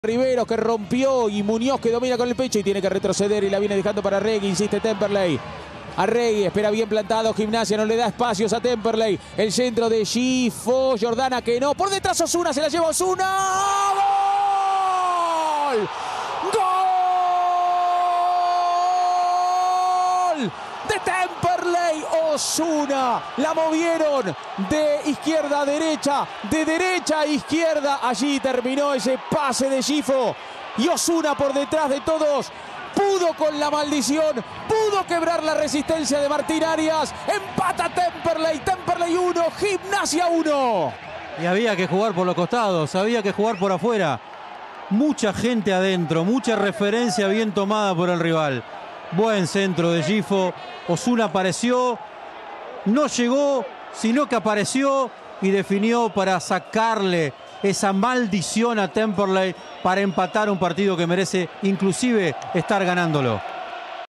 Riveros que rompió y Muñoz que domina con el pecho y tiene que retroceder y la viene dejando para Arregui, insiste Temperley. Arregui espera bien plantado, Gimnasia no le da espacios a Temperley. El centro de Gifo, Jordana que no, por detrás Osuna, se la lleva Osuna. ¡Gol! ¡Gol! De Temperley, Osuna, la movieron de izquierda a derecha, de derecha a izquierda, allí terminó ese pase de Gifo y Osuna por detrás de todos, pudo con la maldición, pudo quebrar la resistencia de Martín Arias, empata Temperley, Temperley 1, Gimnasia 1. Y había que jugar por los costados, había que jugar por afuera, mucha gente adentro, mucha referencia bien tomada por el rival. Buen centro de Gifo, Osuna apareció, no llegó, sino que apareció y definió para sacarle esa maldición a Temperley para empatar un partido que merece inclusive estar ganándolo.